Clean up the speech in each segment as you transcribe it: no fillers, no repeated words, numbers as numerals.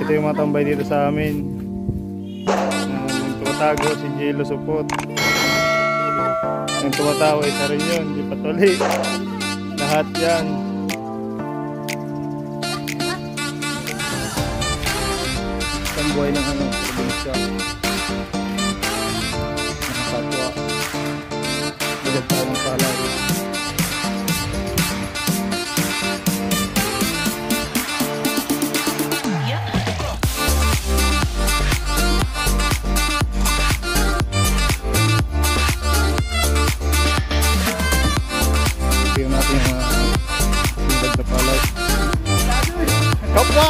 Ito yung mga tambay dito sa amin. Yung tumatago si Jello Supot. Yung tumatawa isa rin yun, di Patuli. Lahat yan. Isang buhay ng probinsya. Nakakatwa. Magad tayo ng palay. Kapwa!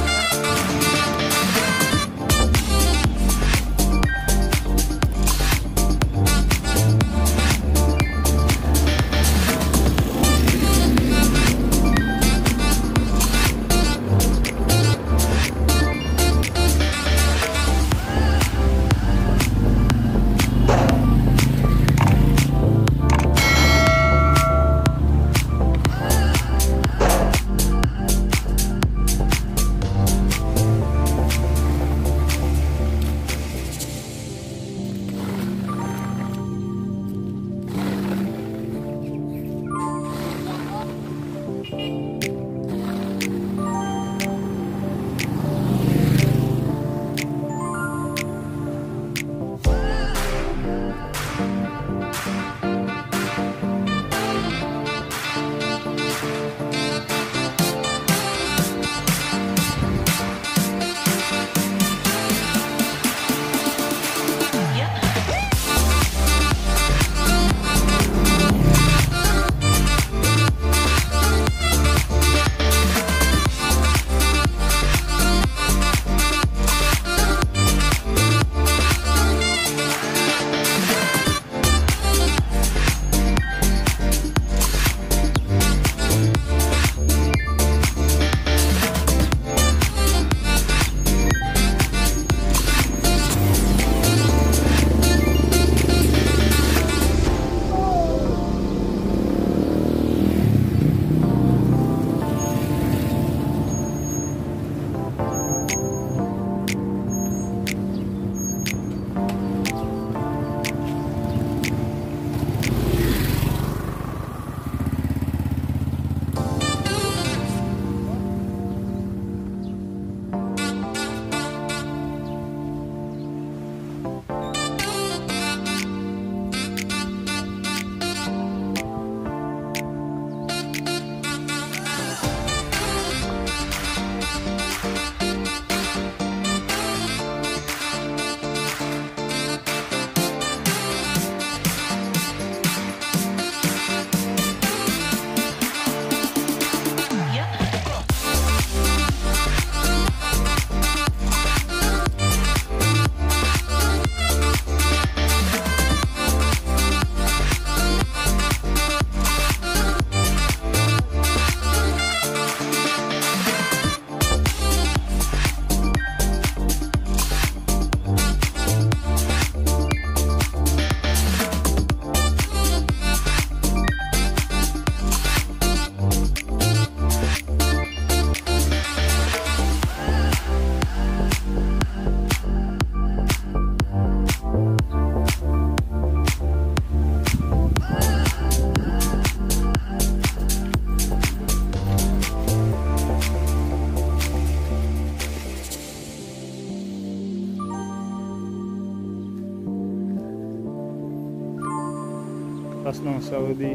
Taas ng Saudi.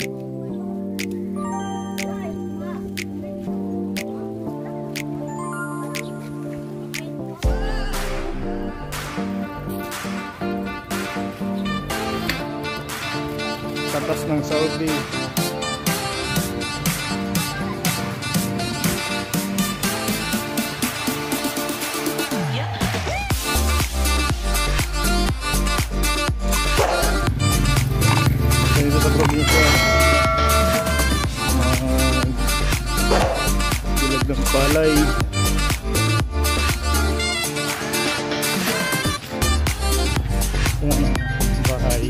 Taas ng Saudi. Dito sa probinsya, dilag ng palay. Bahay.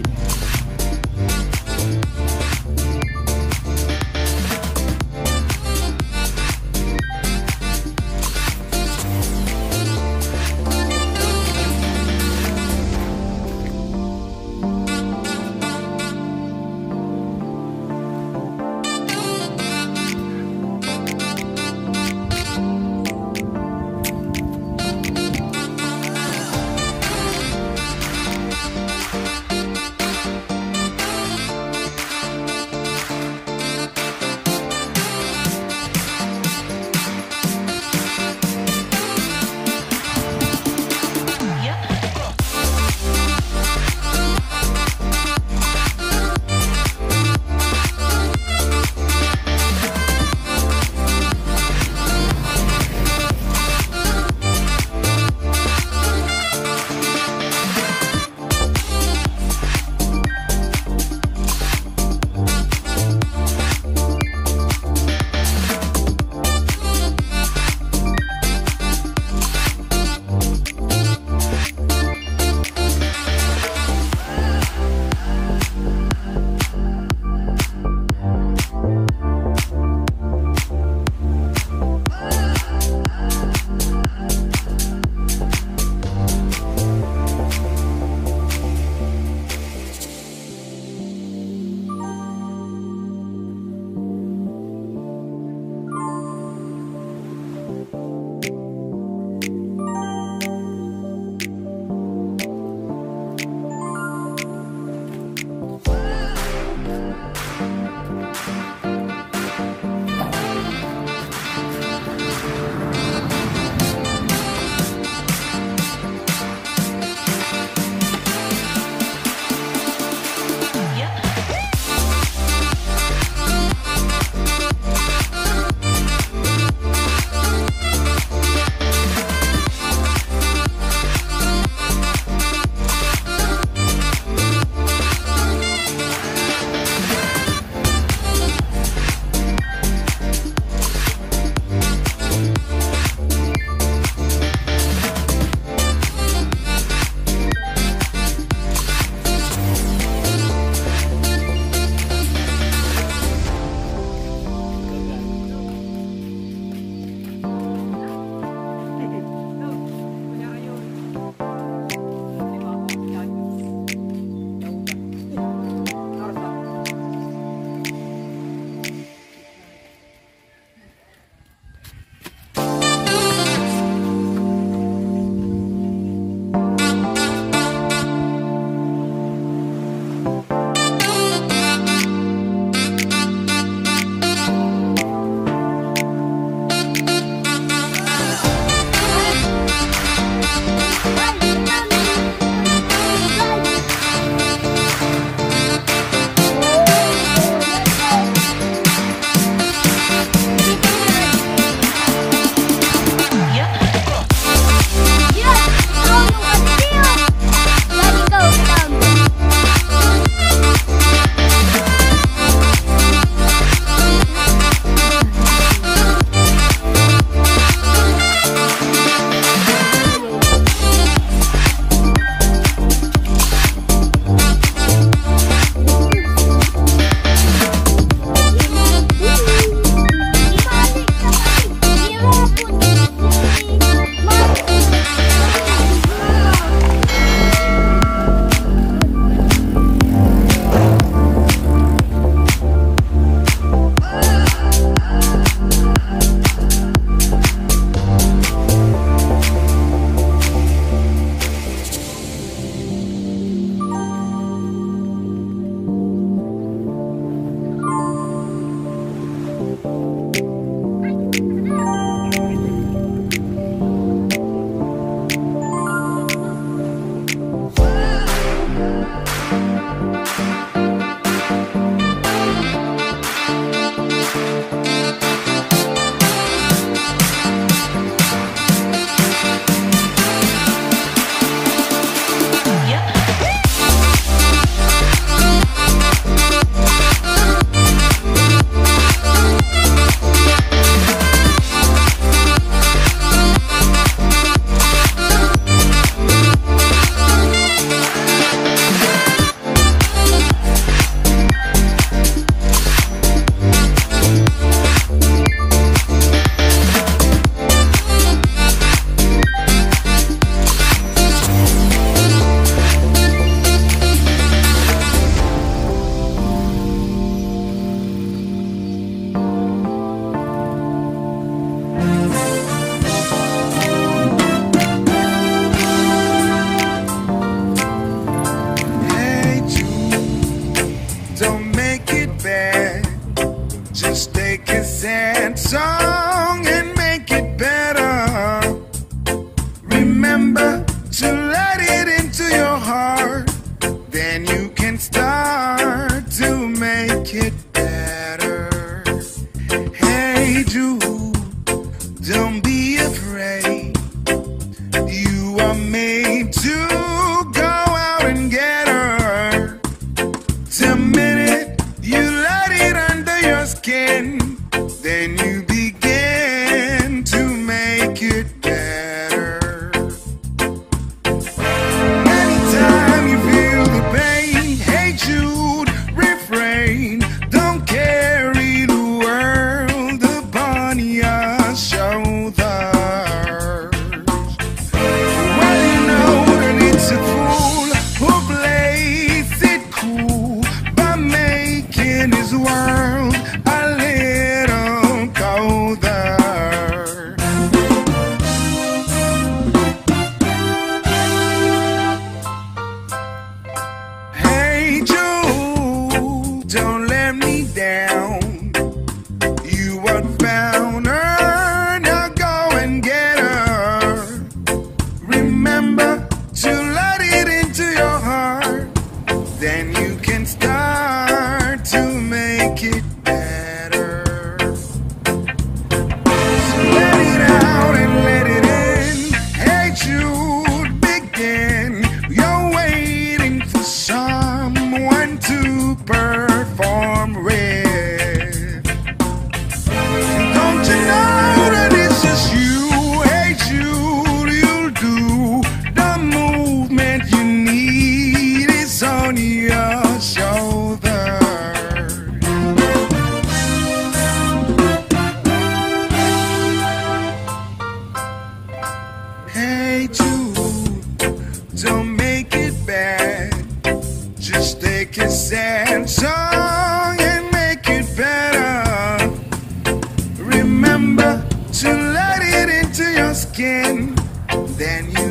be afraid. You are made to go out and get her. The minute you let it under your skin, then you begin to make it better. Anytime you feel the pain, hey Jude, refrain. Don't carry the world upon your shoulders. Well, you know that it's a fool who plays it cool by making his world a little colder. Hey Jude, don't let me down. You had found her, now go and get her. Remember to let it into your heart, then you can start to make it better. So let it out and let it in. Hey Jude, begin. You're waiting for someone to perform with. Don't you know that it's just you? Hey Jude, you'll do the movement you need is on your shoulder. Hey Jude, don't make it bad. Just take a sad song and make it better. Remember to let it into your skin, then you